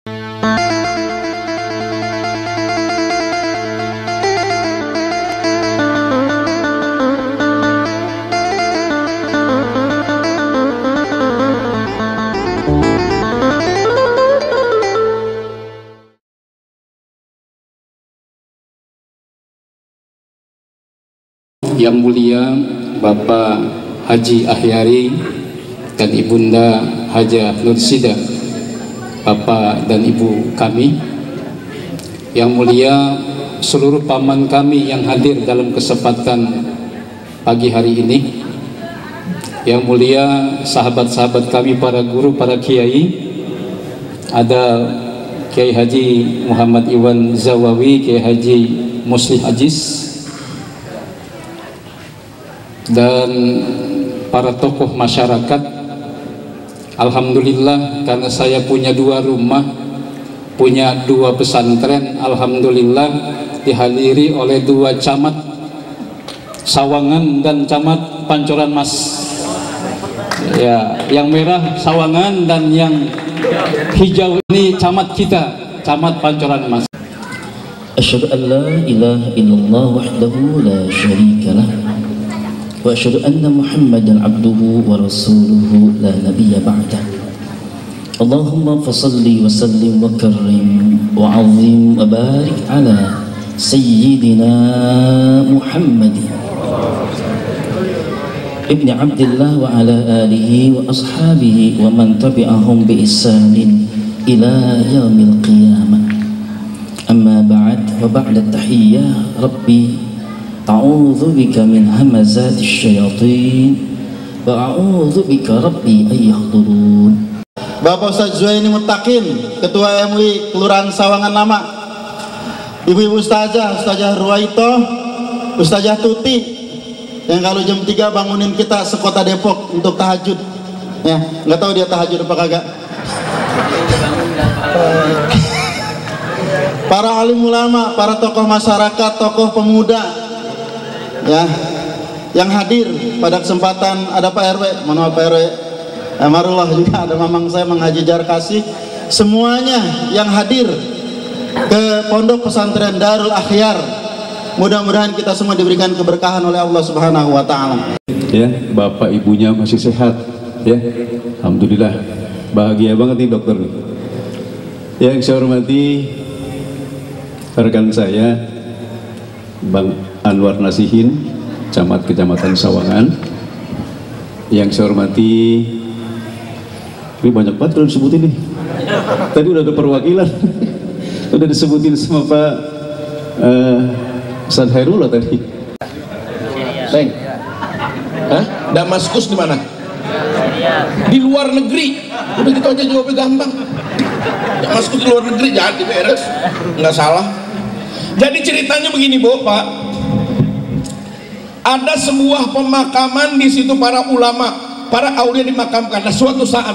Yang mulia Bapak Haji Ahyari dan Ibunda Hajah Nursida, Bapak dan Ibu kami. Yang mulia seluruh paman kami yang hadir dalam kesempatan pagi hari ini. Yang mulia sahabat-sahabat kami, para guru, para kiai. Ada Kiai Haji Muhammad Iwan Zawawi, Kiai Haji Muslih Aziz, dan para tokoh masyarakat. Alhamdulillah, karena saya punya 2 rumah, punya 2 pesantren, alhamdulillah dihadiri oleh 2 camat Sawangan dan camat Pancoran Mas. Ya, yang merah Sawangan dan yang hijau ini camat kita, camat Pancoran Mas. Asyhadu an la ilaha illallah wahdahu la syarika lah, wa asyhadu anna Muhammadan abduhu wa rasuluhu la nabiyya ba'dah. Allahumma fasalli wa sallim wa karrim wa azim wa barik ala sayyidina Muhammadin ibni Abdillah wa ala alihi wa ashabihi wa man tabi'ahum bi ihsanin ila yaumil qiyamah. Amma ba'd, wa ba'da tahiyyah rabbi a'udzu bika min hamazati syayatin wa a'udzu bika rabbi ay yahdurun. Bapak Ustaz Zuhaini Muttaqin, Ketua MUI Kelurahan Sawangan Lama, Ibu-ibu Ustazah, Ustazah Ruwaito, Ustazah Tuti, yang kalau jam 3 bangunin kita sekota Depok untuk tahajud. Ya, nggak tahu dia tahajud apa kagak. Para alim ulama, para tokoh masyarakat, tokoh pemuda, ya, yang hadir pada kesempatan, ada Pak RW, mohon maaf Pak RW, Marullah juga, ada mamang saya Menghaji Jarkasi, semuanya yang hadir ke Pondok Pesantren Darul Akhyar. Mudah-mudahan kita semua diberikan keberkahan oleh Allah Subhanahu wa taala. Ya, bapak ibunya masih sehat, ya. Alhamdulillah. Bahagia banget nih dokter. Yang saya hormati rekan saya Bang Anwar Nasihin, Camat Kecamatan Sawangan. Yang saya hormati, ini banyak banget kalau disebutin nih. Tadi udah ada perwakilan, udah disebutin sama Pak Ustaz Hairullah tadi. Neng, hah? Damaskus di mana? Di luar negeri. Udah gitu aja jawabnya gampang. Damaskus di luar negeri, jadi beres, nggak salah. Jadi ceritanya begini, Bu, Pak. Ada sebuah pemakaman di situ, para ulama, para aulia dimakamkan. Nah, suatu saat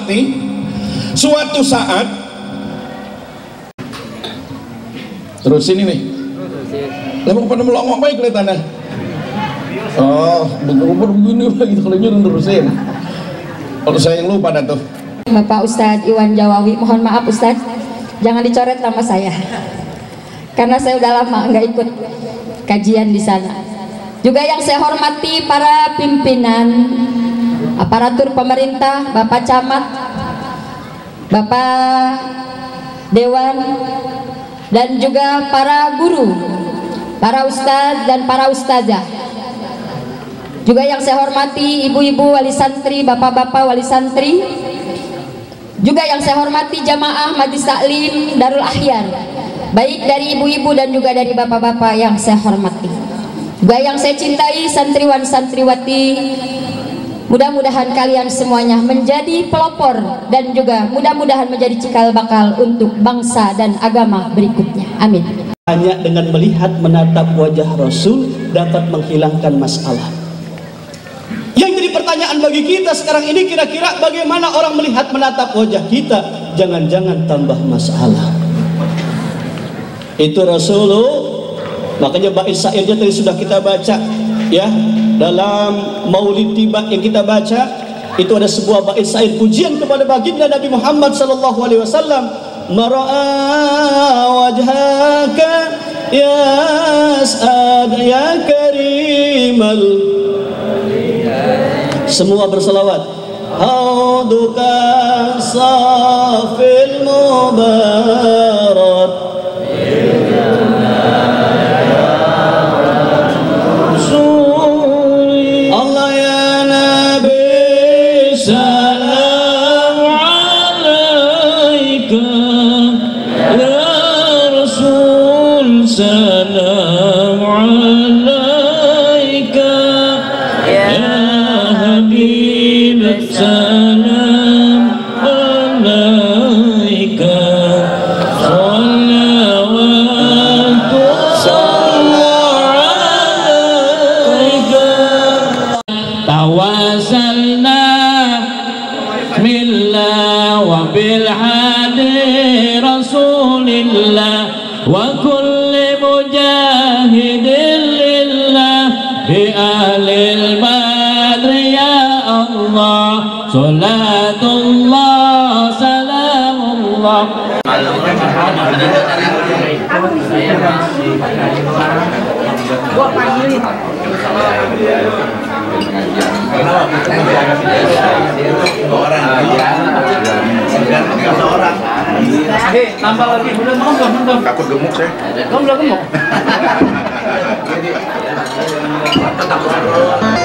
terus ini nih. Lalu pada melongok baik kelihatannya. Oh, begini lagi kalau nyuruh terusin. Kalau saya yang lupa dah tuh. Bapak Ustadz Iwan Jawawi, mohon maaf Ustadz, jangan dicoret nama saya, karena saya udah lama nggak ikut kajian di sana. Juga yang saya hormati para pimpinan, aparatur pemerintah, Bapak Camat, Bapak Dewan, dan juga para guru, para ustadz dan para ustazah. Juga yang saya hormati ibu-ibu wali santri, bapak-bapak wali santri. Juga yang saya hormati jamaah Majlis Taklim Darul Akhyar, baik dari ibu-ibu dan juga dari bapak-bapak yang saya hormati. Juga yang saya cintai santriwan santriwati. Mudah-mudahan kalian semuanya menjadi pelopor dan juga mudah-mudahan menjadi cikal bakal untuk bangsa dan agama berikutnya. Amin. Hanya dengan melihat menatap wajah Rasul dapat menghilangkan masalah. Yang jadi pertanyaan bagi kita sekarang ini, kira-kira bagaimana orang melihat menatap wajah kita? Jangan-jangan tambah masalah. Itu Rasulullah. Makanya bait syairnya tadi sudah kita baca, ya, dalam Maulid Tiba yang kita baca itu ada sebuah bait syair pujian kepada baginda Nabi Muhammad sallallahu alaihi wasallam. mara'a wajhaka ya as'ad ya karimal. Semua berselawat. Hauduka safil mubarak Allah ya Nabi salam alaika ya Rasul salam alaika ya Habib salam alaika tawasalna billah wa bil hadi rasulillah wa kulli mujahidin lillah bi ahlil badri ya Allah salatullah salamullah. Tambah lagi, belum. Takut gemuk saya. Kamu belum gemuk.